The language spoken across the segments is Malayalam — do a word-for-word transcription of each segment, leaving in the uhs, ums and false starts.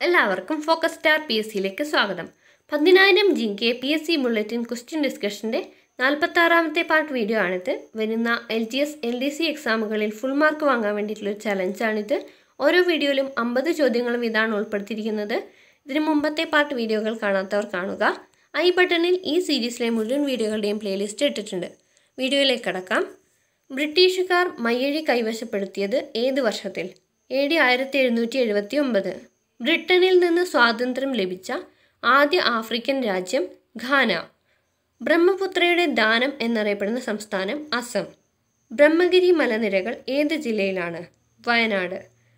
എല്ലാവർക്കും ഫോക്കസ് സ്റ്റാർ പി എസ് സിയിലേക്ക് സ്വാഗതം. പതിനായിരം G K P S C bulletin question ഡിസ്കഷൻ്റെ നാൽപ്പത്താറാമത്തെ പാർട്ട് വീഡിയോ ആണിത്. വരുന്ന L G S L D C എക്സാമുകളിൽ ഫുൾ മാർക്ക് വാങ്ങാൻ വേണ്ടിയിട്ടുള്ളൊരു ചലഞ്ചാണിത്. ഓരോ വീഡിയോയിലും അമ്പത് ചോദ്യങ്ങളും ഇതാണ് ഉൾപ്പെടുത്തിയിരിക്കുന്നത്. ഇതിന് മുമ്പത്തെ പാർട്ട് വീഡിയോകൾ കാണാത്തവർ കാണുക. ഐ ബട്ടണിൽ ഈ സീരീസിലെ മുഴുവൻ വീഡിയോകളുടെയും പ്ലേലിസ്റ്റ് ഇട്ടിട്ടുണ്ട്. വീഡിയോയിലേക്ക് കടക്കാം. ബ്രിട്ടീഷുകാർ മയ്യഴി കൈവശപ്പെടുത്തിയത് ഏത് വർഷത്തിൽ? എ ഡി ആയിരത്തി എഴുന്നൂറ്റി എഴുപത്തി ഒമ്പത്. ബ്രിട്ടനിൽ നിന്ന് സ്വാതന്ത്ര്യം ലഭിച്ച ആദ്യ ആഫ്രിക്കൻ രാജ്യം ഘാന. ബ്രഹ്മപുത്രയുടെ ദാനം എന്നറിയപ്പെടുന്ന സംസ്ഥാനം അസം. ബ്രഹ്മഗിരി മലനിരകൾ ഏത് ജില്ലയിലാണ്? വയനാട്.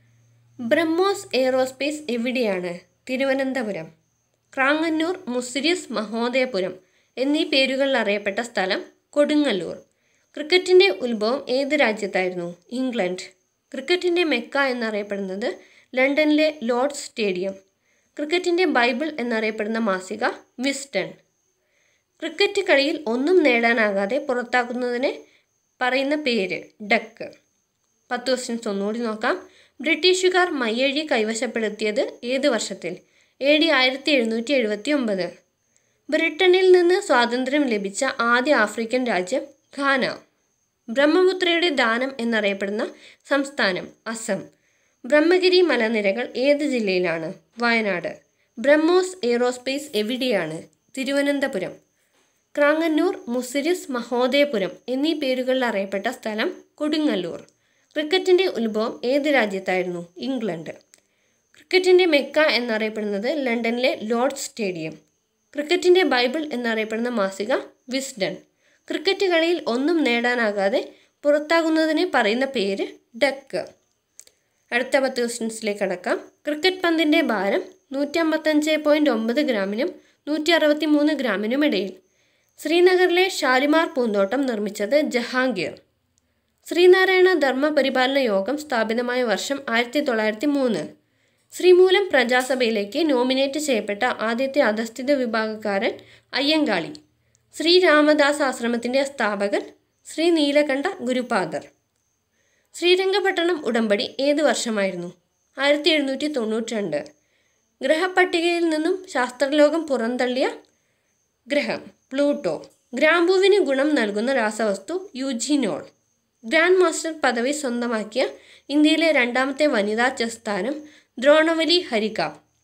ബ്രഹ്മോസ് എയ്റോസ്പേസ് എവിടെയാണ്? തിരുവനന്തപുരം. ക്രാങ്ങന്നൂർ, മുസിരിസ്, മഹോദയപുരം എന്നീ പേരുകളിൽ അറിയപ്പെട്ട സ്ഥലം കൊടുങ്ങല്ലൂർ. ക്രിക്കറ്റിൻ്റെ ഉത്ഭവം ഏത് രാജ്യത്തായിരുന്നു? ഇംഗ്ലണ്ട്. ക്രിക്കറ്റിൻ്റെ മെക്ക എന്നറിയപ്പെടുന്നത് ലണ്ടനിലെ ലോർഡ്സ് സ്റ്റേഡിയം. ക്രിക്കറ്റിൻ്റെ ബൈബിൾ എന്നറിയപ്പെടുന്ന മാസിക വിസ്ഡൺ. ക്രിക്കറ്റ് കളിയിൽ ഒന്നും നേടാനാകാതെ പുറത്താക്കുന്നതിനെ പറയുന്ന പേര് ഡക്ക്. പത്ത് ക്വസ്റ്റ്യൻസ് ഒന്നുകൂടി നോക്കാം. ബ്രിട്ടീഷുകാർ മയ്യഴി കൈവശപ്പെടുത്തിയത് ഏത് വർഷത്തിൽ? എ ഡി ആയിരത്തി എഴുന്നൂറ്റി എഴുപത്തി ഒമ്പത്. ബ്രിട്ടനിൽ നിന്ന് സ്വാതന്ത്ര്യം ലഭിച്ച ആദ്യ ആഫ്രിക്കൻ രാജ്യം ഘാന. ബ്രഹ്മപുത്രയുടെ ദാനം എന്നറിയപ്പെടുന്ന സംസ്ഥാനം അസം. ബ്രഹ്മഗിരി മലനിരകൾ ഏത് ജില്ലയിലാണ്? വയനാട്. ബ്രഹ്മോസ് എയ്റോസ്പേസ് എവിടെയാണ്? തിരുവനന്തപുരം. ക്രാങ്ങന്നൂർ, മുസിരിസ്, മഹോദയപുരം എന്നീ പേരുകളിൽ അറിയപ്പെട്ട സ്ഥലം കൊടുങ്ങല്ലൂർ. ക്രിക്കറ്റിൻ്റെ ഉത്ഭവം ഏത് രാജ്യത്തായിരുന്നു? ഇംഗ്ലണ്ട്. ക്രിക്കറ്റിൻ്റെ മെക്ക എന്നറിയപ്പെടുന്നത് ലണ്ടനിലെ ലോർഡ്സ് സ്റ്റേഡിയം. ക്രിക്കറ്റിൻ്റെ ബൈബിൾ എന്നറിയപ്പെടുന്ന മാസിക വിസ്ഡൺ. ക്രിക്കറ്റ് കളിയിൽ ഒന്നും നേടാനാകാതെ പുറത്താകുന്നതിന് പറയുന്ന പേര് ഡക്ക്. അടുത്ത പത്ത് ക്വസ്റ്റ്യൻസിലേക്ക് കടക്കാം. ക്രിക്കറ്റ് പന്തിൻ്റെ ഭാരം നൂറ്റി അമ്പത്തഞ്ച് പോയിൻറ്റ് ഒമ്പത് ഗ്രാമിനും നൂറ്റി അറുപത്തി മൂന്ന് ഗ്രാമിനും ഇടയിൽ. ശ്രീനഗറിലെ ഷാലിമാർ പൂന്തോട്ടം നിർമ്മിച്ചത് ജഹാംഗീർ. ശ്രീനാരായണ ധർമ്മ പരിപാലന യോഗം സ്ഥാപിതമായ വർഷം ആയിരത്തി തൊള്ളായിരത്തി മൂന്ന്. ശ്രീമൂലം പ്രജാസഭയിലേക്ക് നോമിനേറ്റ് ചെയ്യപ്പെട്ട ആദ്യത്തെ അധസ്ഥിത വിഭാഗക്കാരൻ അയ്യങ്കാളി. ശ്രീരാമദാസ് ആശ്രമത്തിൻ്റെ സ്ഥാപകൻ ശ്രീ നീലകണ്ഠ ഗുരുപാദർ. ശ്രീരംഗപട്ടണം ഉടമ്പടി ഏത് വർഷമായിരുന്നു? ആയിരത്തി എഴുന്നൂറ്റി തൊണ്ണൂറ്റി രണ്ട്. ഗ്രഹപ്പട്ടികയിൽ നിന്നും ശാസ്ത്രലോകം പുറന്തള്ളിയ ഗ്രഹം പ്ലൂട്ടോ. ഗ്രാമ്പൂവിന് ഗുണം നൽകുന്ന രാസവസ്തു യൂജിനോൾ. ഗ്രാൻഡ് മാസ്റ്റർ പദവി സ്വന്തമാക്കിയ ഇന്ത്യയിലെ രണ്ടാമത്തെ വനിതാ ചെസ് താരം ദ്രോണവലി ഹരിക.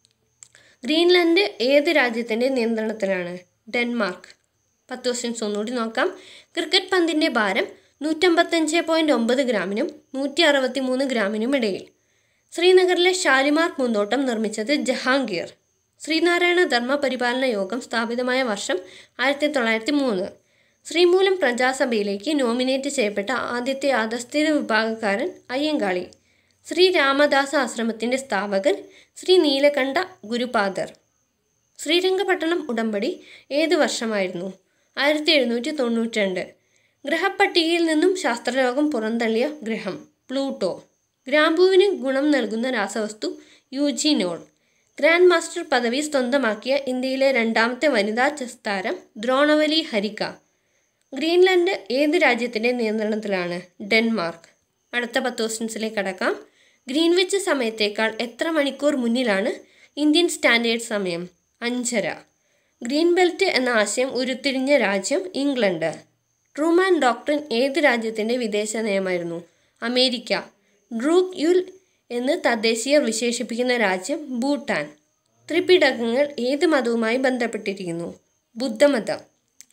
ഗ്രീൻലാൻഡ് ഏത് രാജ്യത്തിൻ്റെ നിയന്ത്രണത്തിലാണ്? ഡെൻമാർക്ക്. പത്ത് ക്വസ്റ്റ്യൻസ് ഒന്നുകൂടി നോക്കാം. ക്രിക്കറ്റ് പന്തിൻ്റെ ഭാരം നൂറ്റമ്പത്തഞ്ച് പോയിൻറ്റ് ഒമ്പത് ഗ്രാമിനും നൂറ്റി അറുപത്തി മൂന്ന് ഗ്രാമിനും ഇടയിൽ. ശ്രീനഗറിലെ ഷാലിമാർ പൂന്തോട്ടം നിർമ്മിച്ചത് ജഹാംഗീർ. ശ്രീനാരായണ ധർമ്മ പരിപാലന യോഗം സ്ഥാപിതമായ വർഷം ആയിരത്തി തൊള്ളായിരത്തി മൂന്ന്. ശ്രീമൂലം പ്രജാസഭയിലേക്ക് നോമിനേറ്റ് ചെയ്യപ്പെട്ട ആദ്യത്തെ അധസ്ഥിത വിഭാഗക്കാരൻ അയ്യങ്കാളി. ശ്രീ രാമദാസ ആശ്രമത്തിൻ്റെ സ്ഥാപകൻ ശ്രീ നീലകണ്ഠ ഗുരുപാദർ. ശ്രീരംഗപട്ടണം ഉടമ്പടി ഏത് വർഷമായിരുന്നു? ആയിരത്തി എഴുന്നൂറ്റി തൊണ്ണൂറ്റി രണ്ട്. ഗ്രഹപ്പട്ടികയിൽ നിന്നും ശാസ്ത്രലോകം പുറന്തള്ളിയ ഗ്രഹം പ്ലൂട്ടോ. ഗ്രാമ്പൂവിന് ഗുണം നൽകുന്ന രാസവസ്തു യൂജിനോൾ. ഗ്രാൻഡ് മാസ്റ്റർ പദവി സ്വന്തമാക്കിയ ഇന്ത്യയിലെ രണ്ടാമത്തെ വനിതാ ചെസ് താരം ദ്രോണവലി ഹരിക. ഗ്രീൻലാൻഡ് ഏത് രാജ്യത്തിൻ്റെ നിയന്ത്രണത്തിലാണ്? ഡെൻമാർക്ക്. അടുത്ത പത്ത് ക്വസ്റ്റ്യൻസിലേക്ക് കടക്കാം. ഗ്രീൻവിച്ച് സമയത്തേക്കാൾ എത്ര മണിക്കൂർ മുന്നിലാണ് ഇന്ത്യൻ സ്റ്റാൻഡേർഡ് സമയം? അഞ്ചര. ഗ്രീൻ ബെൽറ്റ് എന്ന ആശയം ഉരുത്തിരിഞ്ഞ രാജ്യം ഇംഗ്ലണ്ട്. ട്രൂമാൻ ഡോക്ട്രിൻ ഏത് രാജ്യത്തിൻ്റെ വിദേശ നയമായിരുന്നു? അമേരിക്ക. ഡ്രൂക്ക് യുൽ എന്ന് തദ്ദേശീയർ വിശേഷിപ്പിക്കുന്ന രാജ്യം ഭൂട്ടാൻ. ത്രിപിടകങ്ങൾ ഏത് മതവുമായി ബന്ധപ്പെട്ടിരിക്കുന്നു? ബുദ്ധമതം.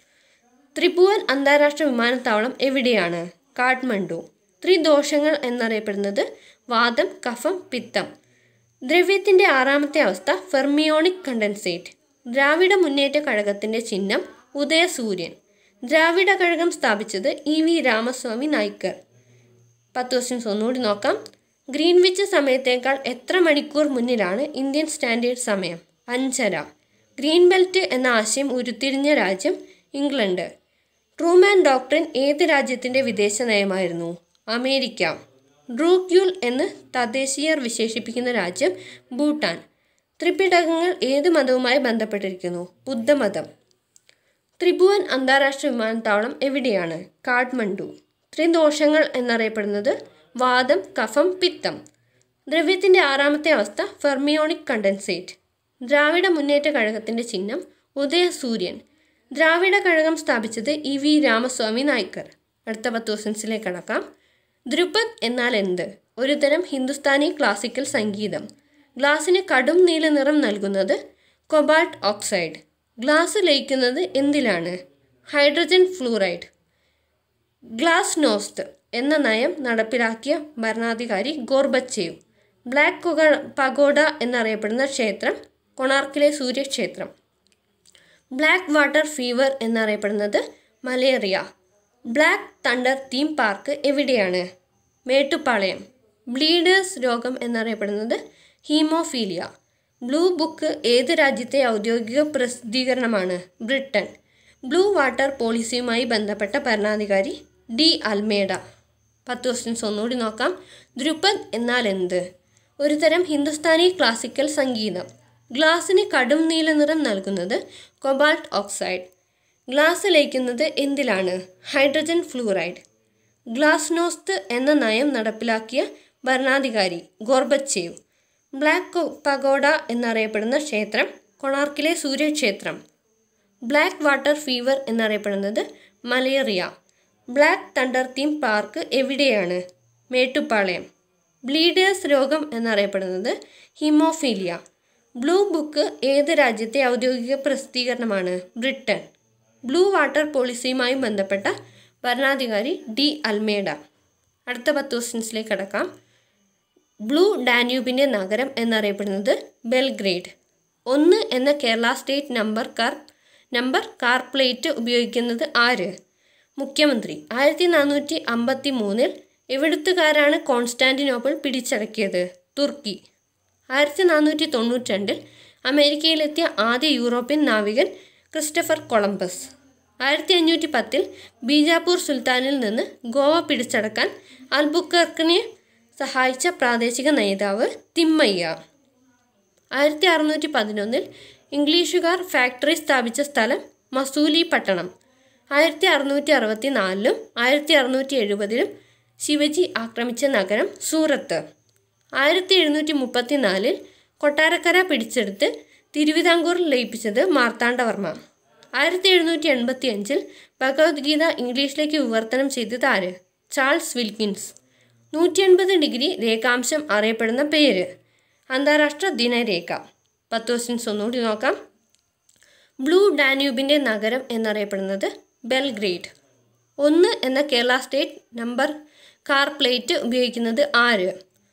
ത്രിഭുവൻ അന്താരാഷ്ട്ര വിമാനത്താവളം എവിടെയാണ്? കാഠ്മണ്ഡു. ത്രിദോഷങ്ങൾ എന്നറിയപ്പെടുന്നത് വാതം, കഫം, പിത്തം. ദ്രവ്യത്തിൻ്റെ ആറാമത്തെ അവസ്ഥ ഫെർമിയോണിക് കണ്ടൻസേറ്റ്. ദ്രാവിഡ മുന്നേറ്റ കഴകത്തിൻ്റെ ചിഹ്നം ഉദയസൂര്യൻ. ദ്രാവിഡ കഴകം സ്ഥാപിച്ചത് ഇ വി രാമസ്വാമി നായ്ക്കർ. പത്ത് ക്വസ്റ്റ്യൻസ് ഒന്നുകൂടി നോക്കാം. ഗ്രീൻവിച്ച് സമയത്തേക്കാൾ എത്ര മണിക്കൂർ മുന്നിലാണ് ഇന്ത്യൻ സ്റ്റാൻഡേർഡ് സമയം? അഞ്ചര. ഗ്രീൻ ബെൽറ്റ് എന്ന ആശയം ഉരുത്തിരിഞ്ഞ രാജ്യം ഇംഗ്ലണ്ട്. ട്രൂമാൻ ഡോക്ട്രിൻ ഏത് രാജ്യത്തിൻ്റെ വിദേശ നയമായിരുന്നു? അമേരിക്ക. ഡ്രൂക്ക് യുൽ എന്ന് തദ്ദേശീയർ വിശേഷിപ്പിക്കുന്ന രാജ്യം ഭൂട്ടാൻ. ത്രിപിടകങ്ങൾ ഏത് മതവുമായി ബന്ധപ്പെട്ടിരിക്കുന്നു? ബുദ്ധമതം. ത്രിഭുവൻ അന്താരാഷ്ട്ര വിമാനത്താവളം എവിടെയാണ്? കാഠ്മണ്ഡു. ത്രിദോഷങ്ങൾ എന്നറിയപ്പെടുന്നത് വാതം, കഫം, പിത്തം. ദ്രവ്യത്തിൻ്റെ ആറാമത്തെ അവസ്ഥ ഫെർമിയോണിക് കണ്ടൻസേറ്റ്. ദ്രാവിഡ മുന്നേറ്റ കഴകത്തിൻ്റെ ചിഹ്നം ഉദയസൂര്യൻ. ദ്രാവിഡ കഴകം സ്ഥാപിച്ചത് ഇ വി രാമസ്വാമി നായ്ക്കർ. അടുത്ത പത്ത് ക്വസ്റ്റ്യൻസിലേക്ക് കടക്കാം. ധ്രുപദ് എന്നാൽ എന്ത്? ഒരു തരം ഹിന്ദുസ്ഥാനി ക്ലാസിക്കൽ സംഗീതം. ഗ്ലാസിന് കടും നീല നിറം നൽകുന്നത് കൊബാൾട്ട് ഓക്സൈഡ്. ഗ്ലാസ് ലയിക്കുന്നത് എന്തിലാണ്? Hydrogen fluoride. ഗ്ലാസ് നോസ്ത് എന്ന നയം നടപ്പിലാക്കിയ ഭരണാധികാരി ഗോർബച്ചേവ്. ബ്ലാക്ക് പഗോഡ എന്നറിയപ്പെടുന്ന ക്ഷേത്രം കൊണാർക്കിലെ സൂര്യക്ഷേത്രം. ബ്ലാക്ക് വാട്ടർ ഫീവർ എന്നറിയപ്പെടുന്നത് malaria. Black thunder theme park എവിടെയാണ്? മേട്ടുപ്പാളയം. ബ്ലീഡേഴ്സ് രോഗം എന്നറിയപ്പെടുന്നത് ഹീമോഫീലിയ. ബ്ലൂ ബുക്ക് ഏത് രാജ്യത്തെ ഔദ്യോഗിക പ്രസിദ്ധീകരണമാണ്? ബ്രിട്ടൻ. ബ്ലൂ വാട്ടർ പോളിസിയുമായി ബന്ധപ്പെട്ട ഭരണാധികാരി ഡി അൽമേഡ. പത്ത് ക്വസ്റ്റ്യൻസ് ഒന്നുകൂടി നോക്കാം. ധ്രുപദ് എന്നാൽ എന്ത്? ഒരു തരം ഹിന്ദുസ്ഥാനി ക്ലാസിക്കൽ സംഗീതം. ഗ്ലാസിന് കടും നീല നിറം നൽകുന്നത് കൊബാൾട്ട് ഓക്സൈഡ്. ഗ്ലാസ് ലയിക്കുന്നത് എന്തിലാണ്? Hydrogen fluoride. ഗ്ലാസ്നോസ്ത് എന്ന നയം നടപ്പിലാക്കിയ ഭരണാധികാരി ഗോർബച്ചേവ്. ബ്ലാക്ക് പഗോഡ എന്നറിയപ്പെടുന്ന ക്ഷേത്രം കൊണാർക്കിലെ സൂര്യക്ഷേത്രം. ബ്ലാക്ക് വാട്ടർ ഫീവർ എന്നറിയപ്പെടുന്നത് malaria. Black thunder theme park എവിടെയാണ്? മേട്ടുപ്പാളയം. ബ്ലീഡേഴ്സ് രോഗം എന്നറിയപ്പെടുന്നത് ഹീമോഫീലിയ. ബ്ലൂ ബുക്ക് ഏത് രാജ്യത്തെ ഔദ്യോഗിക പ്രസിദ്ധീകരണമാണ്? ബ്രിട്ടൻ. ബ്ലൂ വാട്ടർ പോളിസിയുമായി ബന്ധപ്പെട്ട ഭരണാധികാരി ഡി അൽമേഡ. അടുത്ത പത്ത് ക്വസ്റ്റ്യൻസിലേക്ക് കടക്കാം. ബ്ലൂ ഡാന്യൂബിൻ്റെ നഗരം എന്നറിയപ്പെടുന്നത് ബെൽഗ്രേഡ്. ഒന്ന് എന്ന Kerala state number car number car plate ഉപയോഗിക്കുന്നത് ആര്? മുഖ്യമന്ത്രി. ആയിരത്തി നാനൂറ്റി അമ്പത്തി മൂന്നിൽ എവിടുത്തുകാരാണ് കോൺസ്റ്റാന്റിനോപ്പിൾ പിടിച്ചടക്കിയത്? തുർക്കി. ആയിരത്തി നാനൂറ്റി തൊണ്ണൂറ്റി രണ്ടിൽ അമേരിക്കയിലെത്തിയ ആദ്യ യൂറോപ്യൻ നാവികൻ ക്രിസ്റ്റഫർ കൊളംബസ്. ആയിരത്തി അഞ്ഞൂറ്റി പത്തിൽ ബീജാപ്പൂർ സുൽത്താനിൽ നിന്ന് ഗോവ പിടിച്ചടക്കാൻ അൽബുക്കർക്കിനെ സഹായിച്ച പ്രാദേശിക നേതാവ് തിമ്മയ്യ. ആയിരത്തി അറുന്നൂറ്റി പതിനൊന്നിൽ ഇംഗ്ലീഷുകാർ ഫാക്ടറി സ്ഥാപിച്ച സ്ഥലം മസൂലി പട്ടണം. ആയിരത്തി അറുന്നൂറ്റി അറുപത്തി നാലിലും ആയിരത്തി അറുന്നൂറ്റി എഴുപതിലും ശിവജി ആക്രമിച്ച നഗരം സൂറത്ത്. ആയിരത്തി എഴുന്നൂറ്റി മുപ്പത്തി നാലിൽ കൊട്ടാരക്കര പിടിച്ചെടുത്ത് തിരുവിതാംകൂറിൽ ലയിപ്പിച്ചത് മാർത്താണ്ഡവർമ്മ. ആയിരത്തി എഴുന്നൂറ്റി എൺപത്തി അഞ്ചിൽ ഭഗവത്ഗീത ഇംഗ്ലീഷിലേക്ക് വിവർത്തനം ചെയ്തത് ആര്? Charles Wilkins. നൂറ്റി എൺപത് ഡിഗ്രി രേഖാംശം അറിയപ്പെടുന്ന പേര്? അന്താരാഷ്ട്ര ദിനരേഖ. പത്ത് ക്വസ്റ്റ്യൻസ് ഒന്നുകൂടി നോക്കാം. ബ്ലൂ ഡാന്യൂബിൻ്റെ നഗരം എന്നറിയപ്പെടുന്നത് ബെൽഗ്രേഡ്. ഒന്ന് എന്ന Kerala state number car plate ഉപയോഗിക്കുന്നത് ആര്?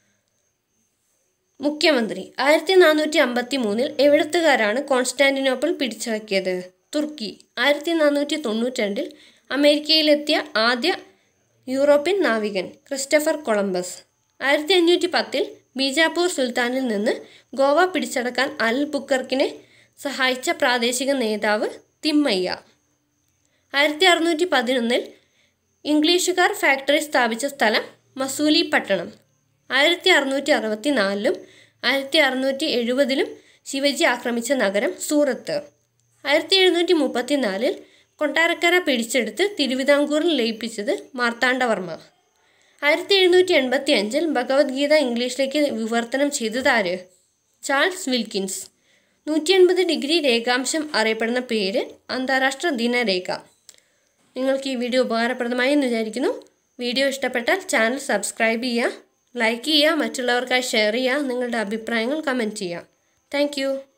മുഖ്യമന്ത്രി. ആയിരത്തി നാനൂറ്റി അമ്പത്തി മൂന്നിൽ എവിടത്തുകാരാണ് കോൺസ്റ്റാന്റിനോപ്പിൾ പിടിച്ചടക്കിയത്? തുർക്കി. ആയിരത്തി നാനൂറ്റി തൊണ്ണൂറ്റി രണ്ടിൽ അമേരിക്കയിലെത്തിയ ആദ്യ യൂറോപ്യൻ നാവികൻ ക്രിസ്റ്റഫർ കൊളംബസ്. ആയിരത്തി അഞ്ഞൂറ്റി പത്തിൽ ബീജാപ്പൂർ സുൽത്താനിൽ നിന്ന് ഗോവ പിടിച്ചടക്കാൻ അൽ ബുക്കർക്കിനെ സഹായിച്ച പ്രാദേശിക നേതാവ് തിമ്മയ്യ. ആയിരത്തി അറുന്നൂറ്റി പതിനൊന്നിൽ ഇംഗ്ലീഷുകാർ ഫാക്ടറി സ്ഥാപിച്ച സ്ഥലം മസൂലി പട്ടണം. ആയിരത്തി അറുന്നൂറ്റി അറുപത്തി നാലിലും ആയിരത്തി അറുന്നൂറ്റി എഴുപതിലും ശിവജി ആക്രമിച്ച നഗരം സൂറത്ത്. ആയിരത്തി എഴുന്നൂറ്റി മുപ്പത്തി നാലിൽ കൊട്ടാരക്കര പിടിച്ചെടുത്ത് തിരുവിതാംകൂറിൽ ലയിപ്പിച്ചത് മാർത്താണ്ഡവർമ്മ. ആയിരത്തി എഴുന്നൂറ്റി എൺപത്തി അഞ്ചിൽ ഭഗവത്ഗീത ഇംഗ്ലീഷിലേക്ക് വിവർത്തനം ചെയ്തത് ആര്? Charles Wilkins. നൂറ്റി എൺപത് ഡിഗ്രി രേഖാംശം അറിയപ്പെടുന്ന പേര്? അന്താരാഷ്ട്ര ദിനരേഖ. നിങ്ങൾക്ക് ഈ വീഡിയോ ഉപകാരപ്രദമായി എന്ന് വിചാരിക്കുന്നു. വീഡിയോ ഇഷ്ടപ്പെട്ടാൽ ചാനൽ സബ്സ്ക്രൈബ് ചെയ്യുക, ലൈക്ക് ചെയ്യുക, മറ്റുള്ളവർക്കായി ഷെയർ ചെയ്യുക, നിങ്ങളുടെ അഭിപ്രായങ്ങൾ കമൻറ്റ് ചെയ്യുക. താങ്ക്